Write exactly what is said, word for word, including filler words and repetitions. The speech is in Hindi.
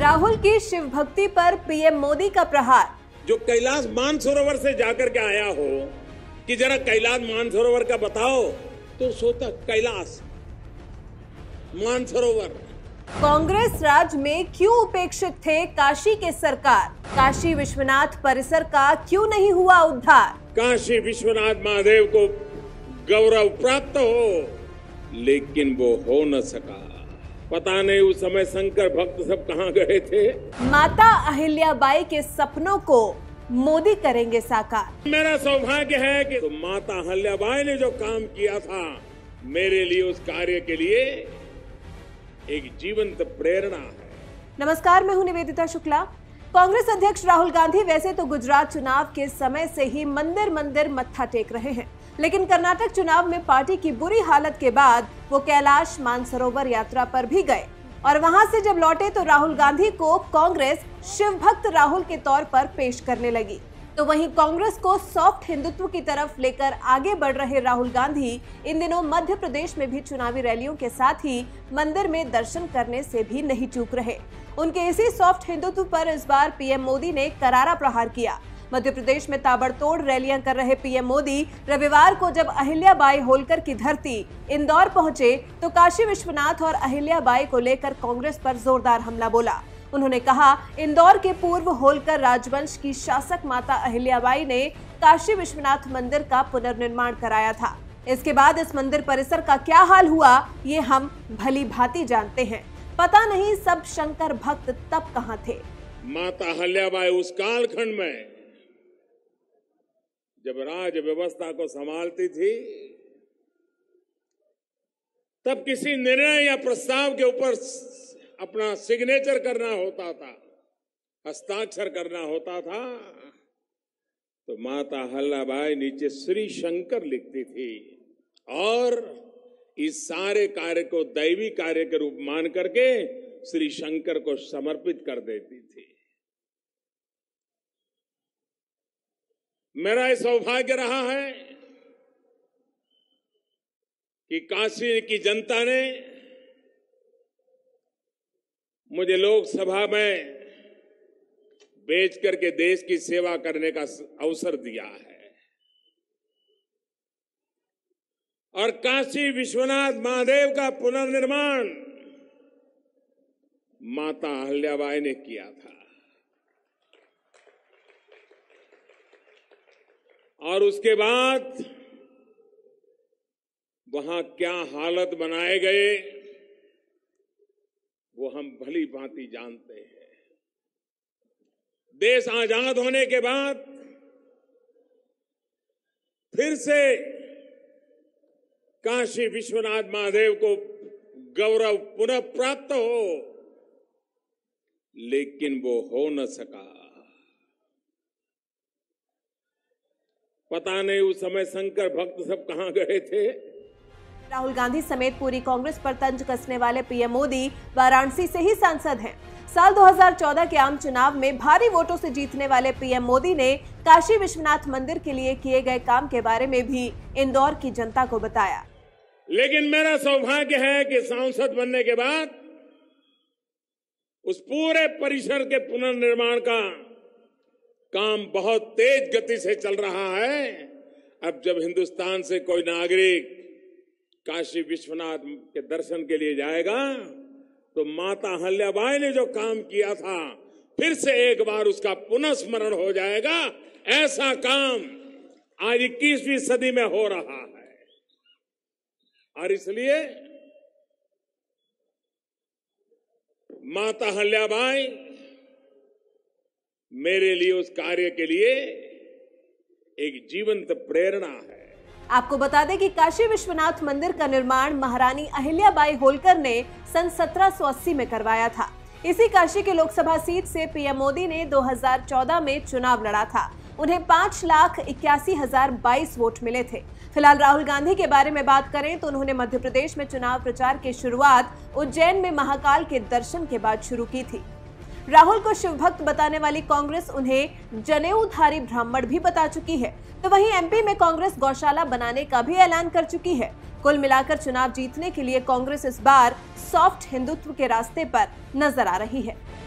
राहुल की शिव भक्ति पर पीएम मोदी का प्रहार। जो कैलाश मानसरोवर से जाकर के आया हो कि जरा कैलाश मानसरोवर का बताओ, तो सोता कैलाश मानसरोवर। कांग्रेस राज में क्यों उपेक्षित थे काशी के सरकार? काशी विश्वनाथ परिसर का क्यों नहीं हुआ उद्धार? काशी विश्वनाथ महादेव को गौरव प्राप्त हो, लेकिन वो हो न सका। पता नहीं उस समय शंकर भक्त सब कहां गए थे। माता अहिल्याबाई के सपनों को मोदी करेंगे साकार। मेरा सौभाग्य है कि तो माता अहिल्याबाई ने जो काम किया था, मेरे लिए उस कार्य के लिए एक जीवंत प्रेरणा है। नमस्कार, मैं हूं निवेदिता शुक्ला। कांग्रेस अध्यक्ष राहुल गांधी वैसे तो गुजरात चुनाव के समय से ही मंदिर मंदिर मत्था टेक रहे हैं, लेकिन कर्नाटक चुनाव में पार्टी की बुरी हालत के बाद वो कैलाश मानसरोवर यात्रा पर भी गए और वहां से जब लौटे तो राहुल गांधी को कांग्रेस शिव भक्त राहुल के तौर पर पेश करने लगी। तो वहीं कांग्रेस को सॉफ्ट हिंदुत्व की तरफ लेकर आगे बढ़ रहे राहुल गांधी इन दिनों मध्य प्रदेश में भी चुनावी रैलियों के साथ ही मंदिर में दर्शन करने से भी नहीं चूक रहे। उनके इसी सॉफ्ट हिंदुत्व पर इस बार पीएम मोदी ने करारा प्रहार किया। मध्य प्रदेश में ताबड़तोड़ रैलियां कर रहे पीएम मोदी रविवार को जब अहिल्याबाई होलकर की धरती इंदौर पहुंचे तो काशी विश्वनाथ और अहिल्याबाई को लेकर कांग्रेस पर जोरदार हमला बोला। उन्होंने कहा, इंदौर के पूर्व होलकर राजवंश की शासक माता अहिल्याबाई ने काशी विश्वनाथ मंदिर का पुनर्निर्माण कराया था। इसके बाद इस मंदिर परिसर का क्या हाल हुआ, ये हम भली भांति जानते हैं। पता नहीं सब शंकर भक्त तब कहां थे। माता अहिल्याबाई उस कालखंड में जब राज व्यवस्था को संभालती थी, तब किसी निर्णय या प्रस्ताव के ऊपर अपना सिग्नेचर करना होता था, हस्ताक्षर करना होता था, तो माता अहिल्याबाई नीचे श्री शंकर लिखती थी और इस सारे कार्य को दैवी कार्य के रूप मान करके श्री शंकर को समर्पित कर देती थी। मेरा यह सौभाग्य रहा है कि काशी की जनता ने मुझे लोकसभा में बेच करके देश की सेवा करने का अवसर दिया है और काशी विश्वनाथ महादेव का पुनर्निर्माण माता अहिल्याबाई ने किया था और उसके बाद वहां क्या हालत बनाए गए वो हम भली भांति जानते हैं। देश आजाद होने के बाद फिर से काशी विश्वनाथ महादेव को गौरव पुनः प्राप्त हो, लेकिन वो हो न सका। पता नहीं उस समय शंकर भक्त सब कहां गए थे। राहुल गांधी समेत पूरी कांग्रेस पर तंज कसने वाले पीएम मोदी वाराणसी से ही सांसद हैं। साल दो हज़ार चौदह के आम चुनाव में भारी वोटों से जीतने वाले पीएम मोदी ने काशी विश्वनाथ मंदिर के लिए किए गए काम के बारे में भी इंदौर की जनता को बताया। लेकिन मेरा सौभाग्य है कि सांसद बनने के बाद उस पूरे परिसर के पुनर्निर्माण का काम बहुत तेज गति से चल रहा है। अब जब हिंदुस्तान से कोई नागरिक काशी विश्वनाथ के दर्शन के लिए जाएगा तो माता अहिल्याबाई ने जो काम किया था फिर से एक बार उसका पुनः स्मरण हो जाएगा। ऐसा काम आज इक्कीसवीं सदी में हो रहा है और इसलिए माता अहिल्याबाई मेरे लिए उस कार्य के लिए एक जीवंत प्रेरणा है। आपको बता दें कि काशी विश्वनाथ मंदिर का निर्माण महारानी अहिल्याबाई होलकर ने सन सत्रह सौ अस्सी में करवाया था। इसी काशी के लोकसभा सीट से पीएम मोदी ने दो हज़ार चौदह में चुनाव लड़ा था। उन्हें पांच लाख इक्यासी हजार बाईस वोट मिले थे। फिलहाल राहुल गांधी के बारे में बात करें तो उन्होंने मध्य प्रदेश में चुनाव प्रचार की शुरुआत उज्जैन में महाकाल के दर्शन के बाद शुरू की थी। राहुल को शिव भक्त बताने वाली कांग्रेस उन्हें जनेऊधारी ब्राह्मण भी बता चुकी है, तो वहीं एमपी में कांग्रेस गौशाला बनाने का भी ऐलान कर चुकी है। कुल मिलाकर चुनाव जीतने के लिए कांग्रेस इस बार सॉफ्ट हिंदुत्व के रास्ते पर नजर आ रही है।